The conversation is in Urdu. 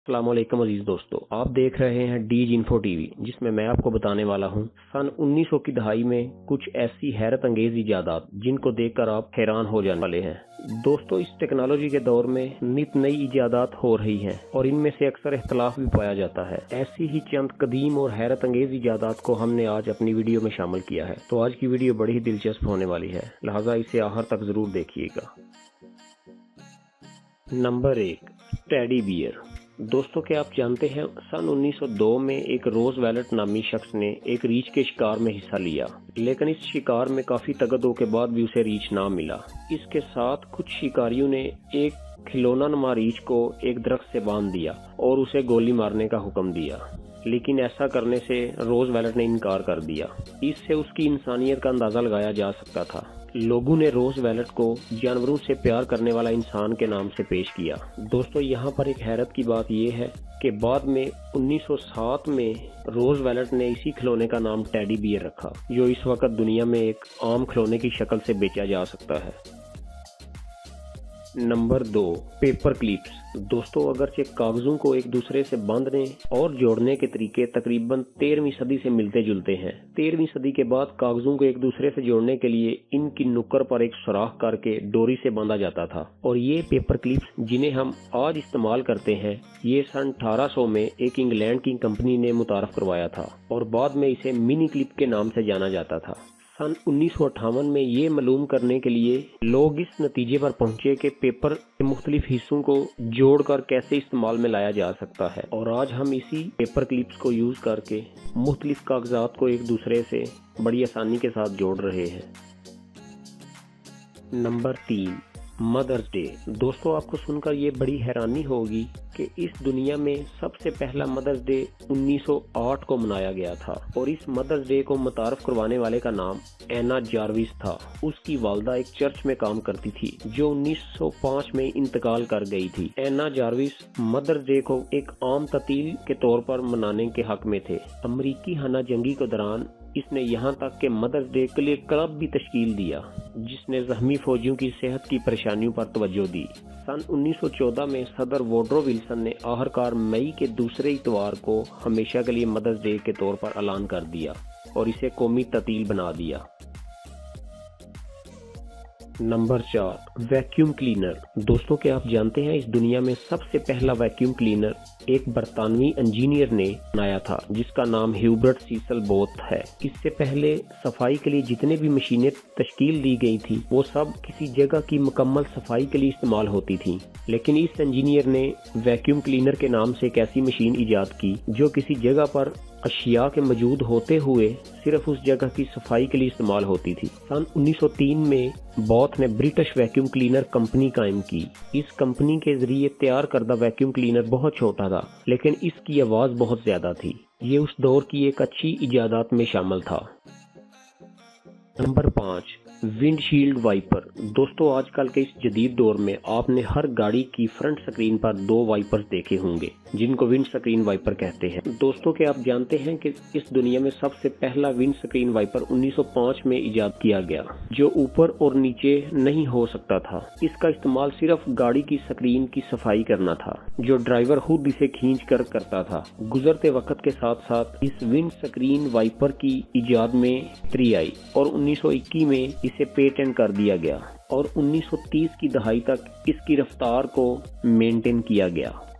السلام علیکم عزیز دوستو، آپ دیکھ رہے ہیں ڈیج انفو ٹی وی، جس میں آپ کو بتانے والا ہوں سن 1900 کی دہائی میں کچھ ایسی حیرت انگیز ایجادات جن کو دیکھ کر آپ حیران ہو جانے والے ہیں۔ دوستو، اس ٹیکنالوجی کے دور میں نت نئی ایجادات ہو رہی ہیں اور ان میں سے اکثر اختلاف بھی پایا جاتا ہے۔ ایسی ہی چند قدیم اور حیرت انگیز ایجادات کو ہم نے آج اپنی ویڈیو میں شامل کیا ہے، تو آج کی ویڈیو بڑی ہی دلچسپ ہونے والی ہے، لہٰذا اسے آخر تک ضرور دیکھیے گا۔ Number 1، teddy beer. دوستو، کیا آپ جانتے ہیں سن 1902 میں ایک روز ویلٹ نامی شخص نے ایک ریچھ کے شکار میں حصہ لیا، لیکن اس شکار میں کافی تگدو کے بعد بھی اسے ریچھ نہ ملا۔ اس کے ساتھ کچھ شکاریوں نے ایک کھلونا نما ریچھ کو ایک درخت سے باندھ دیا اور اسے گولی مارنے کا حکم دیا، لیکن ایسا کرنے سے روز ویلٹ نے انکار کر دیا۔ اس سے اس کی انسانیت کا اندازہ لگایا جا سکتا تھا۔ لوگوں نے روز ویلٹ کو جانوروں سے پیار کرنے والا انسان کے نام سے پیش کیا۔ دوستو، یہاں پر ایک حیرت کی بات یہ ہے کہ بعد میں 1907 میں روز ویلٹ نے اسی کھلونے کا نام ٹیڈی بیئر رکھا، جو اس وقت دنیا میں ایک عام کھلونے کی شکل سے بیچا جا سکتا ہے۔ Number 2، paper clips. دوستو، اگرچہ کاغذوں کو ایک دوسرے سے باندھنے اور جوڑنے کے طریقے تقریباً 13ویں صدی سے ملتے جلتے ہیں۔ 13ویں صدی کے بعد کاغذوں کو ایک دوسرے سے جوڑنے کے لیے ان کی نکر پر ایک سوراخ کر کے ڈوری سے باندھا جاتا تھا، اور یہ پیپر کلپس جنہیں ہم آج استعمال کرتے ہیں، یہ سن 1800 میں ایک انگلینڈ کی کمپنی نے متعارف کروایا تھا اور بعد میں اسے منی کلپ کے نام سے جانا جاتا تھا۔ سن 1958 میں یہ معلوم کرنے کے لیے لوگ اس نتیجے پر پہنچے کہ پیپر کے مختلف حصوں کو جوڑ کر کیسے استعمال میں لایا جا سکتا ہے، اور آج ہم اسی پیپر کلپس کو یوز کر کے مختلف کاغذات کو ایک دوسرے سے بڑی آسانی کے ساتھ جوڑ رہے ہیں۔ Number 3، mother's day. دوستو، آپ کو سن کر یہ بڑی حیرانی ہوگی کہ اس دنیا میں سب سے پہلا مدرز ڈے 1908 کو منایا گیا تھا، اور اس مدرز ڈے کو متعارف کروانے والے کا نام اینا جاروس تھا۔ اس کی والدہ ایک چرچ میں کام کرتی تھی جو 1905 میں انتقال کر گئی تھی۔ اینا جاروس مدرز ڈے کو ایک عام تعطیل کے طور پر منانے کے حق میں تھے۔ امریکی خانہ جنگی کے دوران اس نے یہاں تک کہ مدرز ڈے کے لیے کلب بھی تشکیل دیا، جس نے زخمی فوجیوں کی صحت کی پریشانیوں پر توجہ دی۔ سن 1914 میں صدر ووڈرو ولسن نے آخرکار مئی کے دوسرے اتوار کو ہمیشہ کے لیے مدرز ڈے کے طور پر اعلان کر دیا اور اسے قومی تعطیل بنا دیا۔ Number 4، vacuum cleaner. دوستوں، کیا آپ جانتے ہیں اس دنیا میں سب سے پہلا ویکیوم کلینر ایک برطانوی انجینئر نے بنایا تھا، جس کا نام ہیوبرٹ سیسل بوتھ ہے۔ اس سے پہلے صفائی کے لیے جتنے بھی مشینیں تشکیل دی گئی تھی وہ سب کسی جگہ کی مکمل صفائی کے لیے استعمال ہوتی تھی، لیکن اس انجینئر نے ویکیوم کلینر کے نام سے ایک ایسی مشین ایجاد کی جو کسی جگہ پر اشیاء کے موجود ہوتے ہوئے صرف اس جگہ کی صفائی کے لیے استعمال ہوتی تھی۔ سن 1903 میں بوتھ نے برٹش ویکیوم کلینر کمپنی قائم کی۔ اس کمپنی کے ذریعے تیار کردہ ویکیوم کلینر بہت چھوٹا تھا، لیکن اس کی آواز بہت زیادہ تھی۔ یہ اس دور کی ایک اچھی ایجادات میں شامل تھا۔ Number 5، windshield wiper. دوستو، آج کل کے اس جدید دور میں آپ نے ہر گاڑی کی فرنٹ سکرین پر 2 وائپرز دیکھے ہوں گے، جن کو ونڈ سکرین وائپر کہتے ہیں۔ دوستو، کیا آپ جانتے ہیں کہ اس دنیا میں سب سے پہلا ونڈ سکرین وائپر 1905 میں ایجاد کیا گیا، جو اوپر اور نیچے نہیں ہو سکتا تھا۔ اس کا استعمال صرف گاڑی کی سکرین کی صفائی کرنا تھا، جو ڈرائیور خود اسے کھینچ کر کرتا تھا۔ گزرتے وقت کے ساتھ ساتھ اس ونڈ سکرین وائپر کی ایجاد میں بہتری آئی اور 1921 میں اسے پیٹنٹ کر دیا گیا، اور 1930 کی دہائی تک اس کی رفتار کو مینٹین کیا گیا۔